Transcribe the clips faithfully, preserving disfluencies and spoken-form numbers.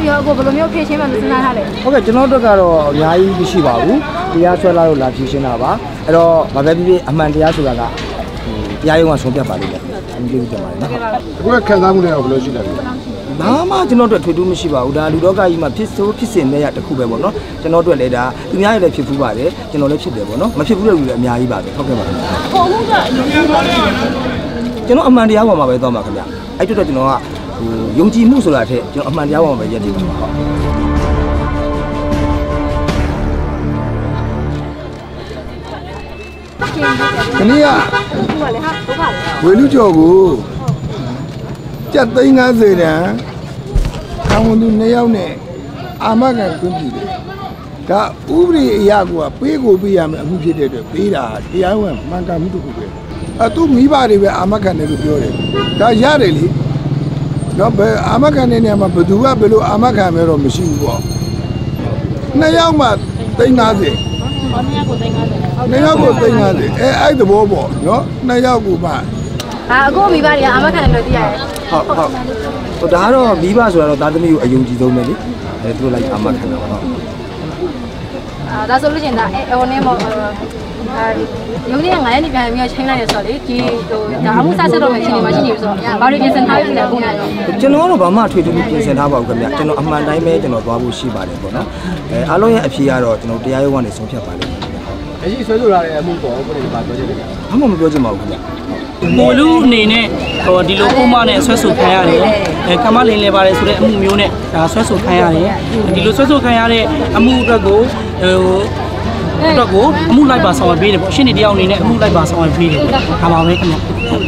ရောအခုဘယ်လိုမျိုးဖြည့်ရှင်းမှမစဉ်းစားထားလဲဟုတ်ကဲ့ကျွန်တော်တို့ကတော့အများကြီးမရှိပါဘူးတရားဆွဲလာလို့လာဖြည့်ရှင်းတာပါအဲ့တော့ဘာပဲဖြစ်ဖြစ်အမှန်တရားဆိုတာကတရားရုံးကဆုံးဖြတ်ပါလိမ့်မယ်အမှုကြီးကြပါလေနော်အခုကခံစားမှုတွေကဘယ်လိုရှိလဲဘာမှကျွန်တော်တို့ထွေထူးမရှိပါဘူးဒါလူတော့ကကြီးမှာဖြစ်ဆိုးဖြစ်စင်တဲ့ရတစ်ခုပဲပေါ့နော်ကျွန်တော်တို့လည်းဒါသူများလည်းဖြစ်ဖူးပါတယ်ကျွန်တော်လည်းဖြစ်တယ်ပေါ့နော်မဖြစ်ဘူးတဲ့လူလည်းအများကြီးပါပဲဟုတ်ကဲ့ပါခင်ဗျာဟိုမှုကအရင်ကကျွန်တော်အမှန်တရားပေါ်မှာပဲသွားမှာခင်ဗျာအဲ့တော့ကျွန်တော်ကဟိုယုံကြည်မှုဆိုတာထက်ကျွန်တော်အမှန်တရားပေါ်မှာပဲရည်တည်ပါမှာဟုတ်ဒီနေ့ကဝေလူကျော်ကိုကြက်သိန်း၅၀တန်းခံဝန်သူနှစ်ယောက်နဲ့အာမခံခွင့်ပြုတယ်ဒါဥပဒေအရာကပေးကိုပေးရမယ်အမှုဖြစ်တဲ့အတွက်ပေးတာတရားဝင်မှန်ကန်မှုတစ်ခုပဲအဲသူမိဘတွေပဲအာမခံတယ်လို့ပြောတယ်ဒါရတယ်လေတော့ဘယ်အာမခံတဲ့နေရာမှာဘယ်သူကဘယ်လိုအာမခံမဲတော့မရှိဘူးပေါ့နှစ်ယောက်မှသိန်း၅၀နှစ်ယောက်ကိုသိန်း၅၀အဲအဲ့သဘောပေါ့နော်နှစ်ယောက်ကိုမှအာအခုမိဘတွေကအာမခံတယ်လို့သိရတယ်ဟုတ်ဟုတ်ဟိုဒါကတော့မိဘဆိုတော့သားသမီးကိုအယုံကြည်ဆုံးပဲလေအဲသူတို့လိုက်အာမခံတာပေါ့အာဒါဆိုလို့ရှိရင်ဒါဟိုနေမောအာရုံးလေးကငါးရက်နေပြန်ပြီးချိန်လိုက်ရဆိုတော့လေဒီဟိုဒါအမှုဆက်ဆက်တော့မှချိန်နေမှရှိနေပြီဆိုတော့ဘာတွေပြင်ဆင်ထားပြီလဲအခုနိုင်တော့ကျွန်တော်ကတော့ဘာမှထွေထူးပြင်ဆင်ထားပါဘူးခင်ဗျကျွန်တော်အမှန်တိုင်းပဲကျွန်တော်သွားဖို့ရှိပါတယ်ပေါ့နော်အဲအားလုံးရဲ့အဖြေကတော့ကျွန်တော်တရားရုံးကနေဆုံးဖြတ်ပါလိမ့်မယ်အရှိဆွဲဆိုလာတဲ့အမှုပေါ်ဘယ်လိုပါပြောချင်လဲဘာမှမပြောချင်ပါဘူးခင်ဗျမိုလူအနေနဲ့ဟိုဒီလိုပုံမှန်နဲ့ဆွဲဆိုခံရတယ်အဲကမလင်းလဲပါတယ်ဆိုတဲ့အမှုမျိုးနဲ့ဒါဆွဲဆိုခံရတယ်ဒီလိုဆွဲဆိုခံရတဲ့အမှုအတွက်ကိုဟိုအတွက်ကိုအမှုလိုက်ပါဆောင်ရွက်ပေးတယ်ပေါ့ရှင်းနေတယောက်အနေနဲ့အမှုလိုက်ပါဆောင်ရွက်ပေးတယ်ဒါပါပဲခင်ဗျ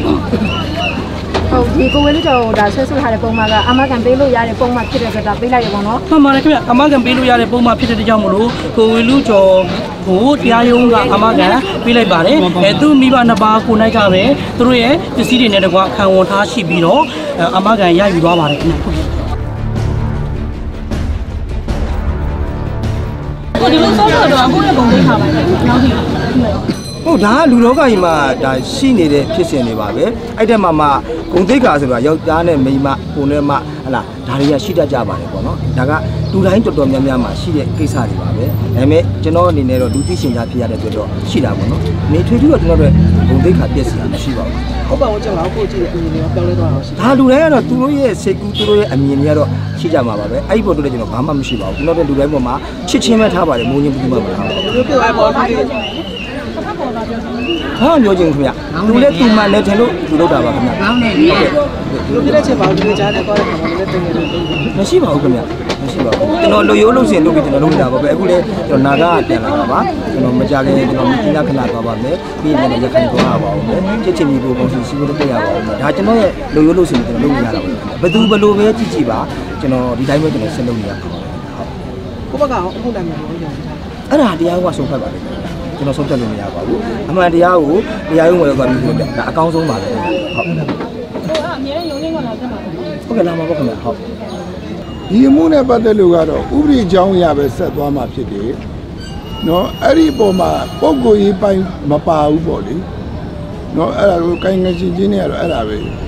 ဟုတ်ဒီကိုဝေလူကျော်ဒါဆွဲဆိုထားတဲ့ပုံမှန်ကအမကန်ပေးလို့ရတဲ့ပုံမှန်ဖြစ်တဲ့ဆိုတာပေးလိုက်ရပေါ့နော်မှန်ပါတယ်ခင်ဗျအမကန်ပေးလို့ရတဲ့ပုံမှန်ဖြစ်တဲ့ကြောင့်မလို့ကိုဝေလူကျော်ကိုတရားရုံးကအမကန်ပေးလိုက်ပါတယ်အဲသူမိဘနှစ်ပါးကိုနိုင်ကပဲသူတို့ရဲ့ပစ္စည်းတွေနဲ့တကွာခံဝန်ထားရှိပြီးတော့အမကန်ရယူသွားပါတယ်ခင်ဗျကိုဒီလိုဆောက်တော့အခုလည်းပုံပေးထားပါတယ်နောက်ကြည့်ဟုတ်ဒါကလူလောကကြီးမှာဒါရှိနေတဲ့ဖြစ်စဉ်တွေပါပဲအဲ့တက်မှာမှဂုံသိက္ခာဆိုတာယောက်ျားနဲ့မိန်းမကိုနဲ့မှဟလာဒါတွေကရှိတတ်ကြပါတယ်ပေါ့နော်ဒါကလူတိုင်းတော်တော်များများမှာရှိတဲ့ကိစ္စတွေပါပဲဒါပေမဲ့ကျွန်တော်အနေနဲ့တော့လူသိရှင်ကြားဖြစ်ရတဲ့အတွက်တော့ရှိတာပေါ့နော်နေထွေထူးတော့ကျွန်တော်တို့ဂုံသိက္ခာပြည့်စည်တာမရှိပါဘူးဟုတ်ပါဘူးကျွန်တော်ကိုကြည့်တဲ့အမြင်တွေကပြောင်းလဲသွားတာရှိဒါလူတိုင်းကတော့သူတို့ရဲ့စိတ်ကူးသူတို့ရဲ့အမြင်တွေကတော့ရှိကြမှာပါပဲအဲ့ဒီပေါ်တော့ကျွန်တော်ဘာမှမရှိပါဘူးကျွန်တော်တို့လူတိုင်းပေါ်မှာချစ်ချင်းပဲထားပါတယ်မိုးချင်းဘူးမှမထားပါဘူးဒီလိုပြောပေါ်ဒီဟာပြောချင်ခင်ဗျသူလည်းသူမှလည်းထင်လို့သူလုပ်တာပါခင်ဗျကောင်းတယ်ဟုတ်ကဲ့လူပြတဲ့ချက်ပါဒီကြားတဲ့ကောတဲ့ခါမှာလည်းတင်နေလို့မရှိပါဘူးခင်ဗျမရှိပါဘူးကျွန်တော်လူရိုးလို့ရှင်လုပ်ပြီးကျွန်တော်လုပ်နေတာပါပဲအခုလည်းကျွန်တော်နာကပြန်လာတာပါကျွန်တော်မကြခင်ကျွန်တော်မိသားခဏသွားပါမယ်ပြီးရင်လည်းရခိုင်သွားပါအောင်မယ်ချစ်ချင်ပြီးကိုပုံစီစီးလို့ပြရပါအောင်ဒါကျွန်တော်ရဲ့လူရိုးလို့ရှင်ကျွန်တော်လုပ်နေရတာပါဘယ်သူဘယ်လိုပဲကြည့်ကြည့်ပါကျွန်တော်ဒီတိုင်းပဲကျွန်တော်ဆက်လုပ်နေရပါဟုတ်ကိုဘက်ကအခုနိုင်မှာလို့အဲ့ဒါတရားကဆုံးဖြတ်ပါလိမ့်မယ်ကျွန်တော်ဆုံးဖြတ်လို့မရပါဘူးအမှန်တရားကိုတရားရုံးဝယ်သွားပြီးပြောပြဒါအကောင်းဆုံးပါပဲဟုတ်ဟုတ်အမြဲရုံးရင်းကလာတက်မှာဟုတ်ကဲ့လာမှာပေါ့ခင်ဗျဟုတ်ဒီအမှုနဲ့ပတ်သက်လို့ကတော့ဥပဒေကြောင်းအရပဲဆက်သွားမှာဖြစ်တယ်နော်အဲ့ဒီအပေါ်မှာပုံကိုရေးပိုင်းမပါဘူးပေါ့လေနော်အဲ့ဒါကိုကိုင်ငယ်ချင်းချင်းတွေကတော့အဲ့ဒါပဲ